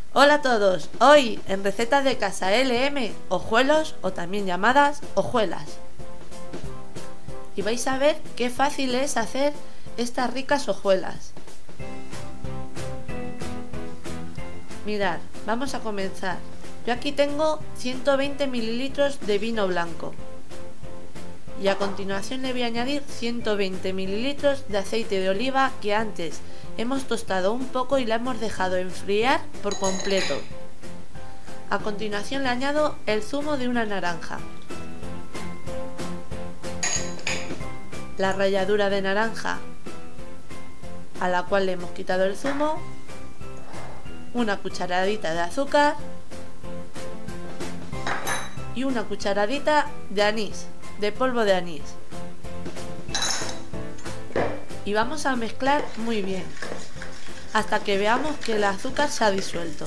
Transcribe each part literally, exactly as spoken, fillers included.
Hola a todos, hoy en recetas de casa L M, hojuelos o también llamadas hojuelas. Y vais a ver qué fácil es hacer estas ricas hojuelas. Mirad, vamos a comenzar. Yo aquí tengo ciento veinte mililitros de vino blanco. Y a continuación le voy a añadir ciento veinte mililitros de aceite de oliva que antes hemos tostado un poco y la hemos dejado enfriar por completo. A continuación le añado el zumo de una naranja, la ralladura de naranja a la cual le hemos quitado el zumo, una cucharadita de azúcar y una cucharadita de anís, de polvo de anís. Y vamos a mezclar muy bien hasta que veamos que el azúcar se ha disuelto.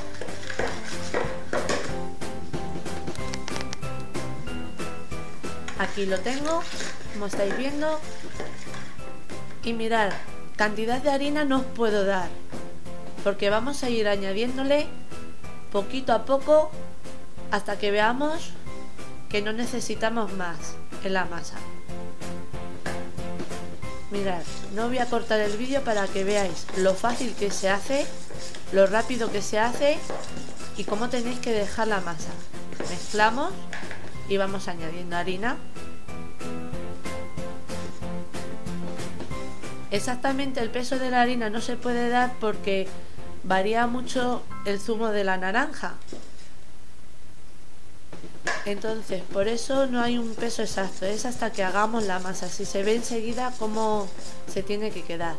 Aquí lo tengo, como estáis viendo, y mirad, cantidad de harina no os puedo dar porque vamos a ir añadiéndole poquito a poco hasta que veamos que no necesitamos más en la masa. Mirad, no voy a cortar el vídeo para que veáis lo fácil que se hace, lo rápido que se hace y cómo tenéis que dejar la masa. Mezclamos y vamos añadiendo harina. Exactamente el peso de la harina no se puede dar porque varía mucho el zumo de la naranja. Entonces, por eso no hay un peso exacto, es hasta que hagamos la masa. Si se ve enseguida cómo se tiene que quedar.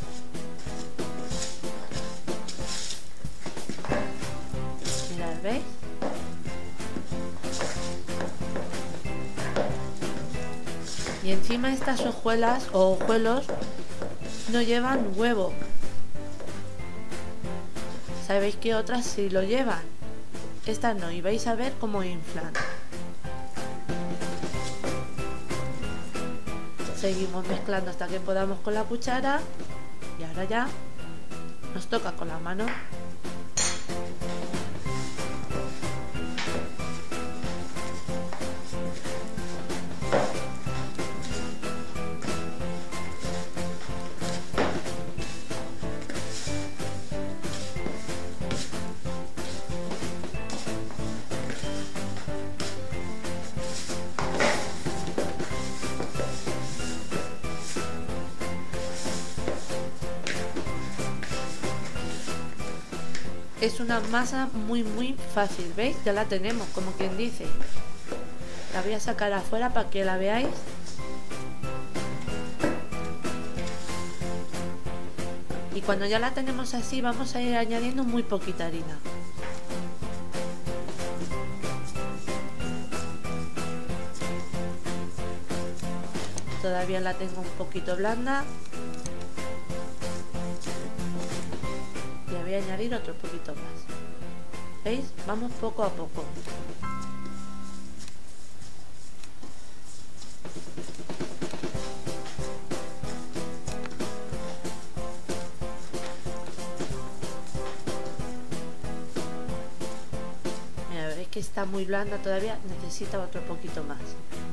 Mirad, ¿veis? Y encima estas hojuelas o hojuelos no llevan huevo. ¿Sabéis que otras sí lo llevan? Estas no, y vais a ver cómo inflan. Seguimos mezclando hasta que podamos con la cuchara y ahora ya nos toca con la mano. Es una masa muy muy fácil, ¿veis? Ya la tenemos, como quien dice. La voy a sacar afuera para que la veáis. Y cuando ya la tenemos así, vamos a ir añadiendo muy poquita harina. Todavía la tengo un poquito blanda. Le voy a añadir otro poquito más. ¿Veis? Vamos poco a poco. Mira, veis que está muy blanda todavía, necesita otro poquito más.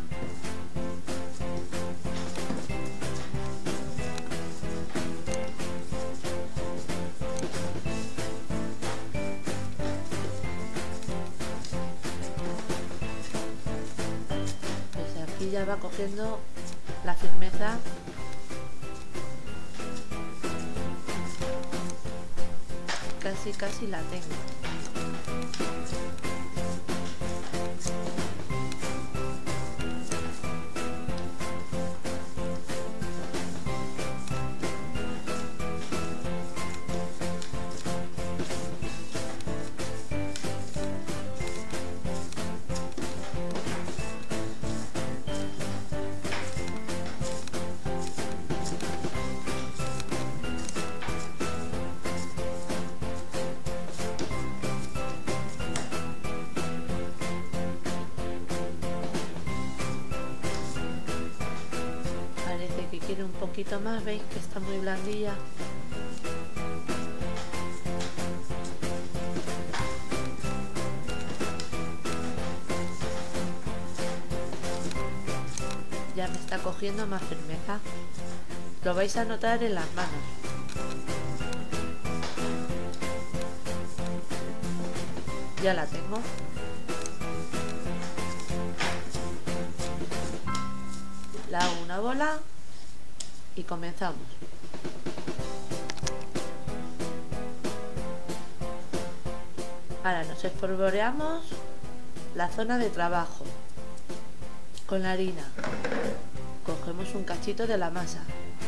Ya va cogiendo la firmeza. Casi casi la tengo. Quiere un poquito más, veis que está muy blandilla. Ya me está cogiendo más firmeza. Lo vais a notar en las manos. Ya la tengo. La hago una bola y comenzamos. Ahora nos espolvoreamos la zona de trabajo con la harina. Cogemos un cachito de la masa.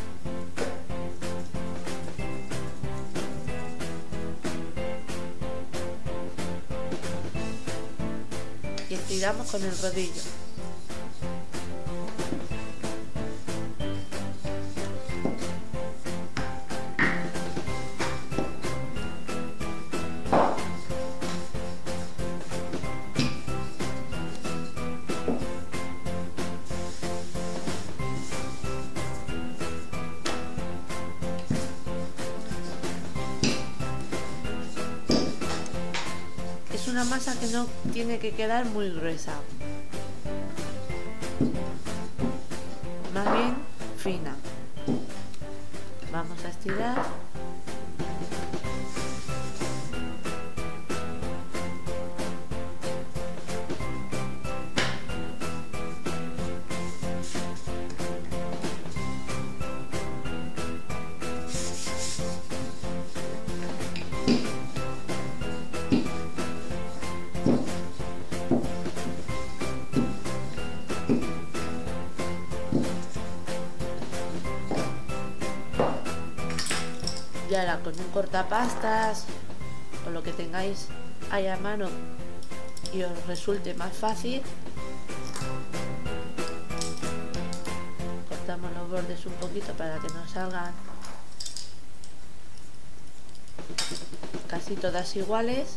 Y estiramos con el rodillo. Es una masa que no tiene que quedar muy gruesa, más bien fina. Vamos a estirar. Y ahora con un cortapastas o lo que tengáis ahí a mano y os resulte más fácil, cortamos los bordes un poquito para que nos salgan casi todas iguales.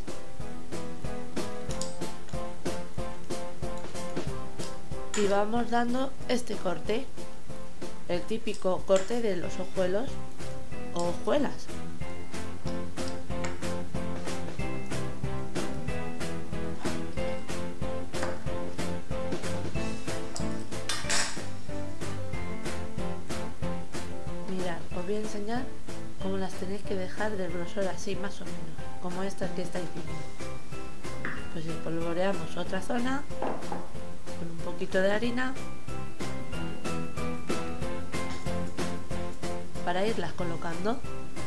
Y vamos dando este corte, el típico corte de los hojuelos o hojuelas. Mirad, os voy a enseñar cómo las tenéis que dejar del grosor así más o menos, como estas que estáis viendo. Pues espolvoreamos otra zona con un poquito de harina para irlas colocando.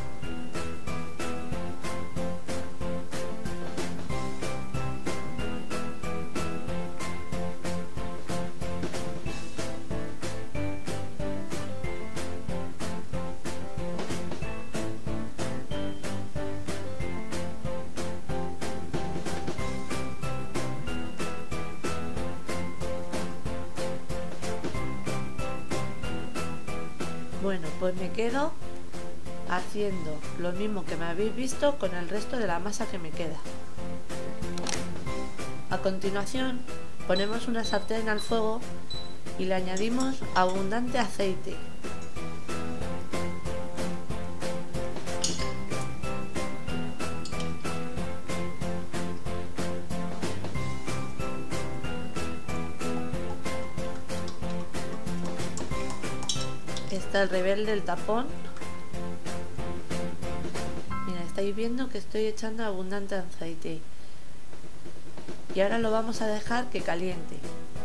Bueno, pues me quedo haciendo lo mismo que me habéis visto con el resto de la masa que me queda. A continuación ponemos una sartén al fuego y le añadimos abundante aceite. Está el rebelde del tapón. Mira, estáis viendo que estoy echando abundante aceite. Y ahora lo vamos a dejar que caliente.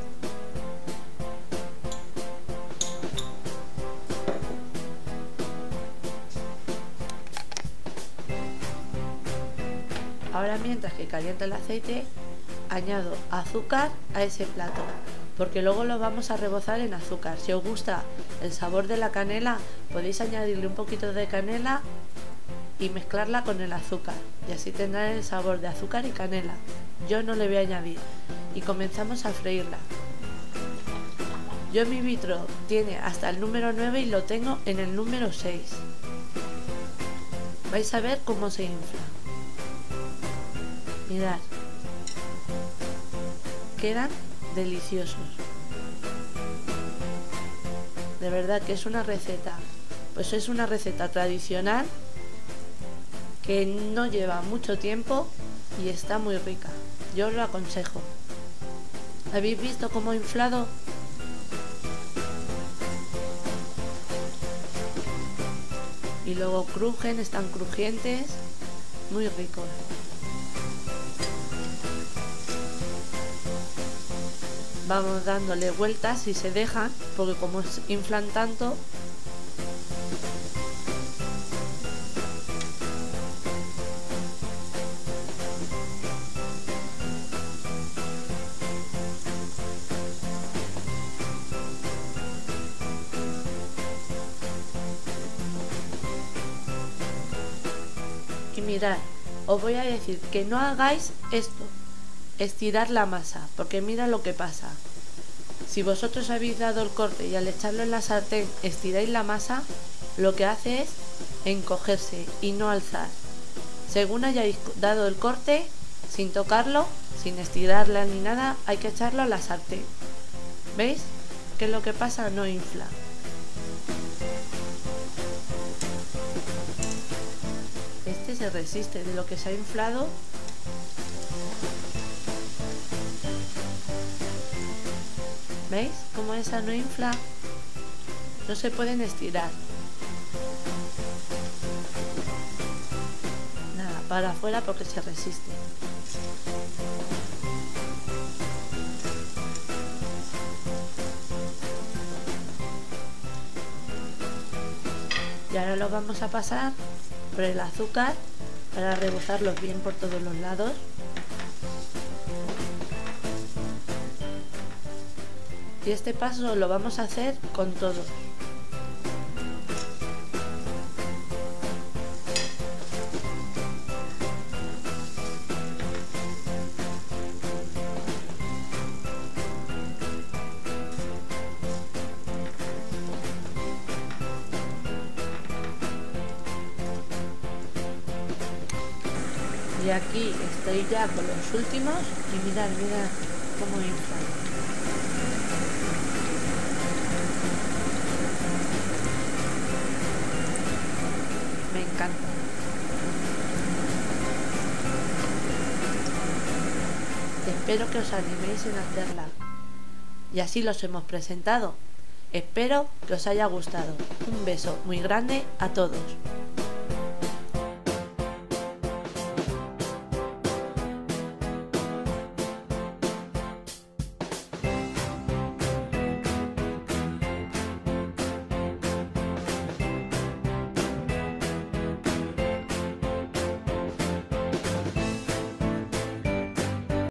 Ahora, mientras que calienta el aceite, añado azúcar a ese plato, porque luego lo vamos a rebozar en azúcar. Si os gusta el sabor de la canela, podéis añadirle un poquito de canela y mezclarla con el azúcar, y así tendrá el sabor de azúcar y canela. Yo no le voy a añadir. Y comenzamos a freírla. Yo mi vitro tiene hasta el número nueve y lo tengo en el número seis. Vais a ver cómo se infla. Mirad, quedan deliciosos. De verdad que es una receta, pues es una receta tradicional que no lleva mucho tiempo y está muy rica. Yo os lo aconsejo. ¿Habéis visto cómo he inflado? y luego crujen, están crujientes, muy ricos. Vamos dándole vueltas si se dejan, porque como inflan tanto, y mirad, os voy a decir que no hagáis esto, estirar la masa, porque mira lo que pasa. Si vosotros habéis dado el corte y al echarlo en la sartén estiráis la masa, lo que hace es encogerse y no alzar. Según hayáis dado el corte, sin tocarlo, sin estirarla ni nada, hay que echarlo a la sartén. ¿Veis? ¿Qué es lo que pasa? No infla. Este se resiste de lo que se ha inflado. ¿Veis? Como esa no infla, no se pueden estirar. Nada, para afuera porque se resiste. Y ahora lo vamos a pasar por el azúcar para rebozarlos bien por todos los lados. Y este paso lo vamos a hacer con todos. Y aquí estoy ya con los últimos y mirad, mirad cómo inflan. Me encanta. Espero que os animéis en hacerla. Y así los hemos presentado. Espero que os haya gustado. Un beso muy grande a todos.